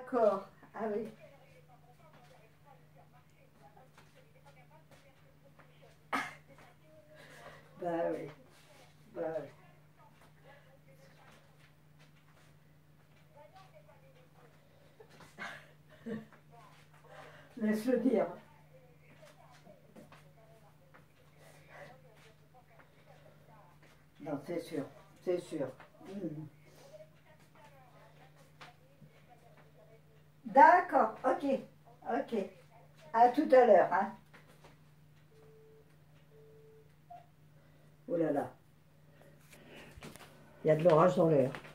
d'accord. Ah oui. Bah oui. Bah oui. Laisse-le dire. Non, c'est sûr. C'est sûr. Mhm. D'accord, ok. Ok. À tout à l'heure, hein. Oh là là. Il y a de l'orage dans l'air.